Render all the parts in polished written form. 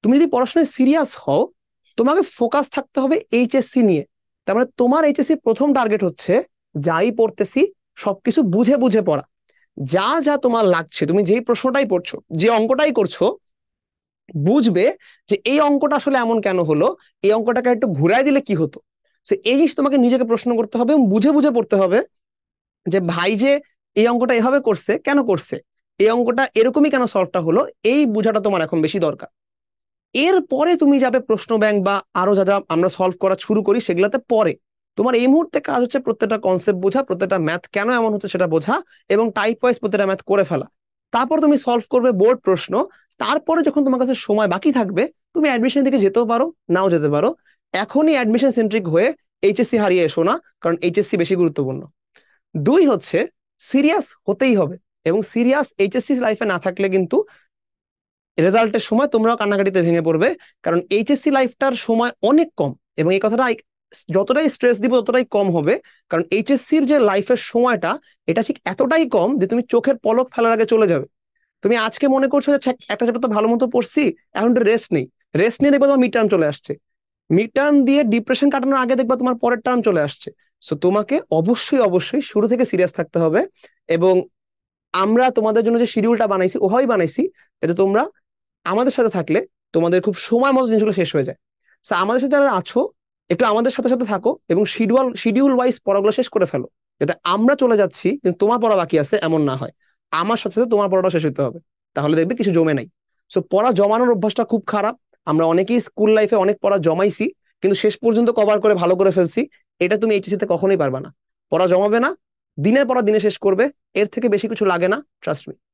তুমি যদি পড়াশোনায় সিরিয়াস হও, তোমাকে ফোকাস থাকতে হবে এইচএসসি নিয়ে। তার মানে তোমার এইচএসসি প্রথম টার্গেট হচ্ছে যাই পড়তেছি সবকিছু বুঝে বুঝে পড়া। যা যা তোমার লাগছে, তুমি যেই প্রশ্নটাই পড়ছো, যে অঙ্কটাই করছো, বুঝবে যে এই অঙ্কটা আসলে এমন কেন হলো, এই অঙ্কটাকে একটু ঘুরাই দিলে কি হতো। তো এই জিনিস তোমাকে নিজেকে প্রশ্ন করতে হবে এবং বুঝে বুঝে পড়তে হবে যে ভাই যে এই অঙ্কটা এভাবে করছে কেন করছে, এই অঙ্কটা এরকমই কেন সলভটা হলো, এই বোঝাটা তোমার এখন বেশি দরকার। এরপরে তুমি যাবে প্রশ্ন ব্যাংক বা আরো যা যা আমরা সলভ করা শুরু করি সেগুলাতে পরে। তোমার এই মুহূর্তে কাজ হচ্ছে প্রত্যেকটা কনসেপ্ট বোঝা, প্রত্যেকটা ম্যাথ কেন এমন হচ্ছে সেটা বোঝা, এবং টাইপ ওয়াইজ প্রত্যেকটা ম্যাথ করে ফেলা। তারপর তুমি সলভ করবে বোর্ড প্রশ্ন। তারপরে যখন তোমার কাছে সময় বাকি থাকবে, তুমি অ্যাডমিশন দিকে যেতেও পারো, নাও যেতে পারো। এখনই অ্যাডমিশন সেন্ট্রিক হয়ে এইচএসসি হারিয়ে এসো না, কারণ এইচএসসি বেশি গুরুত্বপূর্ণ। দুই হচ্ছে, সিরিয়াস হতেই হবে, এবং সিরিয়াস এইচএসসি লাইফে না থাকলে কিন্তু রেজাল্টের সময় তোমরাও কান্নাকাটিতে ভেঙে পড়বে। কারণ এইচএসসি লাইফটার সময় অনেক কম, এবং এই কথাটা যতটাই স্ট্রেস দিব ততটাই কম হবে। কারণ এইচএসসির যে লাইফের সময়টা, এটা ঠিক এতটাই কম যে তুমি চোখের পলক ফেলার আগে চলে যাবে। তুমি আজকে মনে করছো যে একটা চ্যাপ্টার তো ভালো মতো পড়ছি, এখন একটু রেস্ট নেই, রেস্ট নিয়ে দেখবে তোমার মিড টার্ম চলে আসছে, মিড টার্ম দিয়ে ডিপ্রেশন কাটানোর আগে দেখবা তোমার পরের টার্ম চলে আসছে। সো তোমাকে অবশ্যই অবশ্যই শুরু থেকে সিরিয়াস থাকতে হবে। এবং আমরা তোমাদের জন্য যে শিডিউলটা বানাইছি ওভাবেই বানাইছি, যাতে তোমরা আমাদের সাথে থাকলে তোমাদের খুব সময় মতো জিনিসগুলো শেষ হয়ে যায়। তো আমাদের সাথে যারা আছো, একটু আমাদের সাথে সাথে থাকো এবং শিডিউল ওয়াইজ পড়াগুলো শেষ করে ফেলো, যাতে আমরা চলে যাচ্ছি কিন্তু তোমার পড়া বাকি আছে এমন না হয়। আমার সাথে সাথে তোমার পড়াটা শেষ হতে হবে, তাহলে দেখবে কিছু জমে নাই। সো পড়া জমানোর অভ্যাসটা খুব খারাপ। আমরা অনেকেই স্কুল লাইফে অনেক পড়া জমাইছি, কিন্তু শেষ পর্যন্ত কভার করে ভালো করে ফেলছি। এটা তুমি এইচএসসি তে কখনোই পারবা না। পড়া জমাবে না, দিনের পড়া দিনে শেষ করবে, এর থেকে বেশি কিছু লাগে না, ট্রাস্ট মি।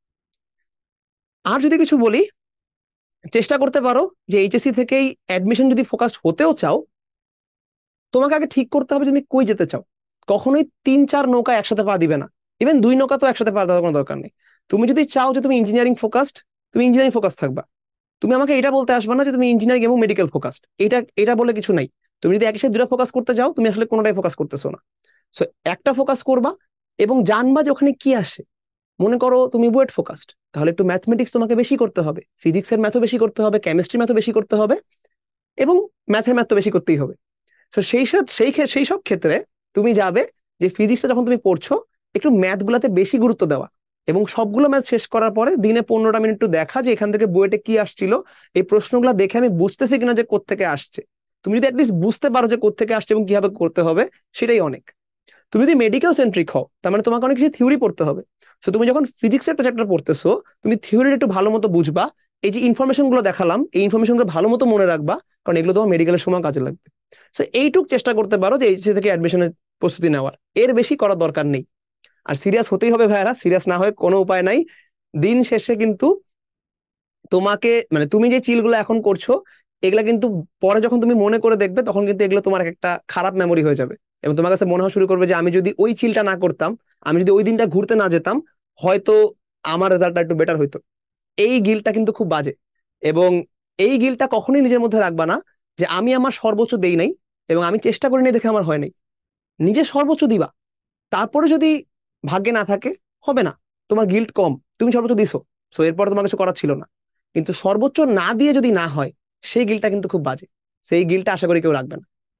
আর যদি কিছু বলি, চেষ্টা করতে পারো যে এইচএসসি থেকেই অ্যাডমিশন যদি ফোকাসড হতেও চাও, তোমাকে আগে ঠিক করতে হবে যে তুমি কই যেতে চাও। কখনোই 3-4 নৌকা একসাথে পা দিবে না, ইভেন 2 নৌকা তো একসাথে পা দেওয়ার কোনো দরকার নেই। তুমি যদি চাও যে তুমি ইঞ্জিনিয়ারিং ফোকাসড, তুমি ইঞ্জিনিয়ারিং ফোকাস থাকবা। তুমি আমাকে এটা বলতে আসবে না যে তুমি ইঞ্জিনিয়ারিং এবং মেডিকেল ফোকাসড, এটা এটা বলে কিছু নাই। তুমি যদি একই সাথে দুটো ফোকাস করতে যাও, তুমি আসলে কোনোটাই ফোকাস করতেছো না। সো একটা ফোকাস করবা, এবং জানবা যে ওখানে কি আসে। মনে করো তুমি বুয়েট ফোকাসড, তাহলে একটু ম্যাথমেটিক্স তোমাকে বেশি করতে হবে, ফিজিক্সের ম্যাথও বেশি করতে হবে, কেমিস্ট্রি ম্যাথও বেশি করতে হবে, এবং ম্যাথের ম্যাথ তো বেশি করতেই হবে। তো সেই সব ক্ষেত্রে তুমি যাবে যে ফিজিক্সটা যখন তুমি পড়ছো, একটু ম্যাথ গুলাতে বেশি গুরুত্ব দেওয়া, এবং সবগুলো ম্যাথ শেষ করার পরে দিনে 15টা মিনিট একটু দেখা যে এখান থেকে বুয়েটে কি আসছিল, এই প্রশ্নগুলো দেখে আমি বুঝতেছি কিনা যে কোত্থেকে আসছে। তুমি যদি অ্যাটলিস্ট বুঝতে পারো যে কোত্থেকে আসছে এবং কিভাবে করতে হবে, সেটাই অনেক। তুমি যদি মেডিকেল সেন্ট্রিক হও, তার মানে তোমাকে অনেক কিছু থিওরি পড়তে হবে। তো তুমি যখন ফিজিক্সের একটা চ্যাপ্টার পড়তেছো, তুমি থিওরিটা একটু ভালো মতো বুঝবা। এই যে ইনফরমেশন গুলো দেখালাম, এই ইনফরমেশন গুলো ভালো মতো মনে রাখবা, কারণ এগুলো তোমার মেডিকেলের সময় কাজে লাগবে। তো এইটুক চেষ্টা করতে পারো যে এইচএসসি থেকে অ্যাডমিশনের প্রস্তুতি নেওয়ার, এর বেশি করার দরকার নেই। আর সিরিয়াস হতেই হবে ভাইয়ারা, সিরিয়াস না হয়ে কোনো উপায় নাই। দিন শেষে কিন্তু তোমাকে, মানে তুমি যে চিলগুলো এখন করছো, এগুলা কিন্তু পরে যখন তুমি মনে করে দেখবে, তখন কিন্তু এগুলো তোমার একটা খারাপ মেমোরি হয়ে যাবে। এবং তোমার কাছে মনে হওয়া শুরু করবে যে আমি যদি ওই চিলটা না করতাম, আমি যদি ওই দিনটা ঘুরতে না যেতাম, হয়তো আমার রেজাল্টটা একটু বেটার হইতো। এই গিলটা কিন্তু খুব বাজে। এবং এই গিলটা কখনোই নিজের মধ্যে রাখবা না, যে আমি আমার সর্বোচ্চ দেই নাই এবং আমি চেষ্টা করি নাই দেখে আমার হয় নাই। নিজের সর্বোচ্চ দিবা, তারপরে যদি ভাগ্যে না থাকে, হবে না। তোমার গিল্ট কম, তুমি সর্বোচ্চ দিছো, সো এরপর তোমার কিছু করার ছিল না। কিন্তু সর্বোচ্চ না দিয়ে যদি না হয়, সেই গিলটা কিন্তু খুব বাজে। সেই গিলটা আশা করি কেউ রাখবে না।